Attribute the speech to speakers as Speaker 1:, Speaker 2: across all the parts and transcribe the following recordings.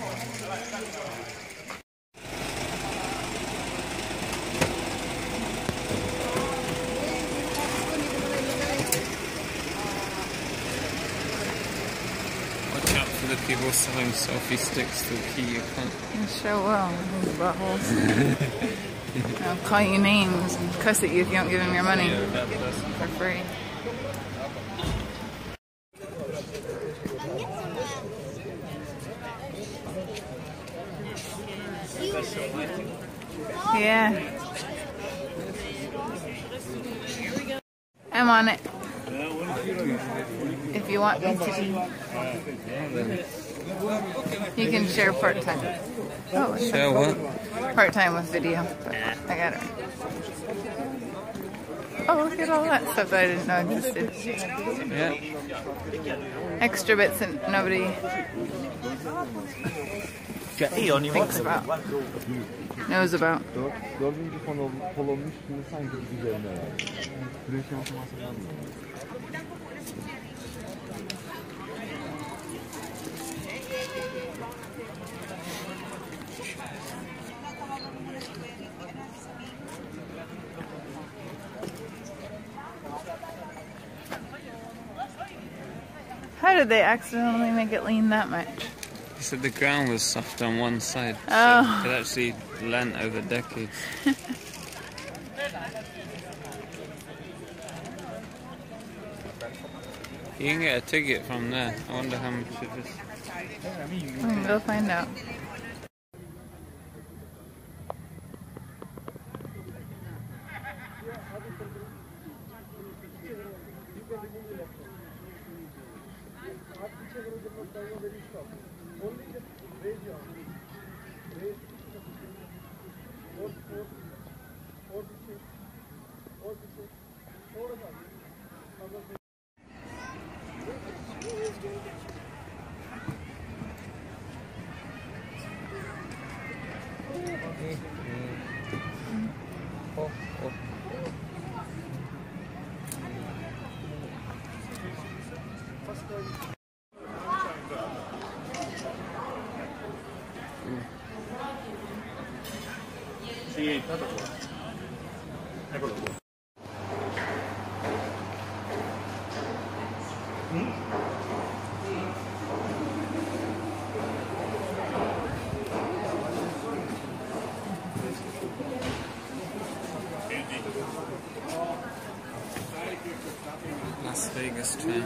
Speaker 1: Watch out for the people selling selfie sticks to key your cunt.
Speaker 2: You sure will, these buttholes. They'll call you names and cuss at you if you don't give them your money for free. Yeah. I'm on it. If you want me to. You can share part-time. Oh,
Speaker 1: Share what?
Speaker 2: Part-time with video. But I got it. Oh, look at all that stuff that I didn't know existed.
Speaker 1: Yeah.
Speaker 2: Extra bits that nobody thinks about. Knows about. How did they accidentally make it lean that much?
Speaker 1: He said the ground was soft on one side.
Speaker 2: Oh.
Speaker 1: So it actually leant over decades. You can get a ticket from there. I wonder how much it is.
Speaker 2: We can go find out.
Speaker 3: Sì, tanto qua. Eccolo qua.
Speaker 1: Las Vegas train.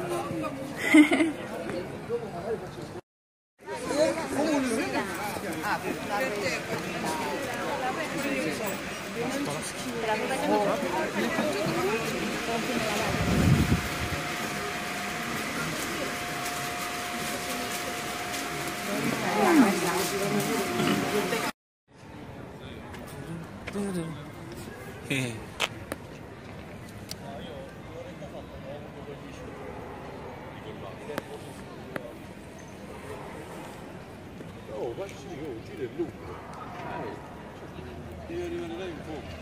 Speaker 1: Yeah.
Speaker 3: Oh, guarda, tira il loop. Deve rimanere un po'.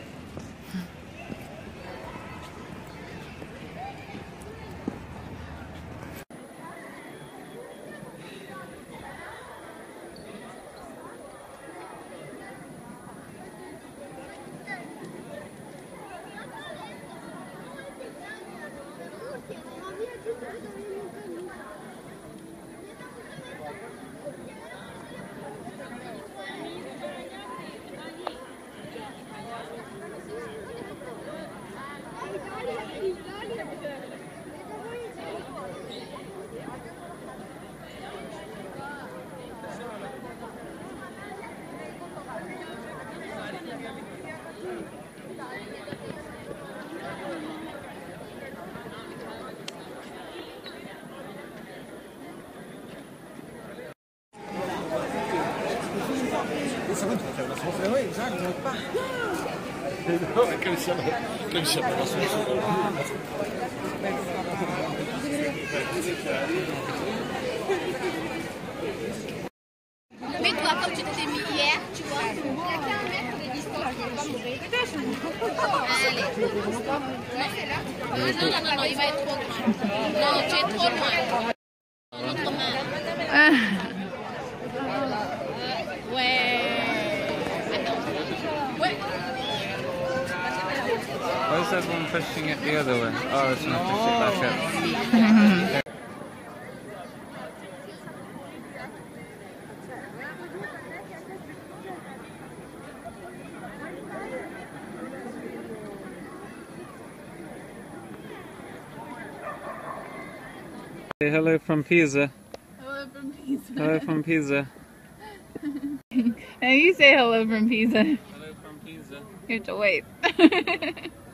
Speaker 4: Mets-toi comme tu t'étais mis hier, tu vois. Quelqu'un met pour les distances, il va mourir. Allez. Non, c'est là. Non, il va être trop loin. Non, tu es trop loin. Notre main.
Speaker 1: is everyone pushing it the other way? Oh, it's not pushing it back up. Say hello from Pisa.
Speaker 2: Hello from Pisa.
Speaker 1: Hello from Pisa.
Speaker 2: Now you say hello from Pisa.
Speaker 1: Hello from Pisa.
Speaker 2: You have to wait.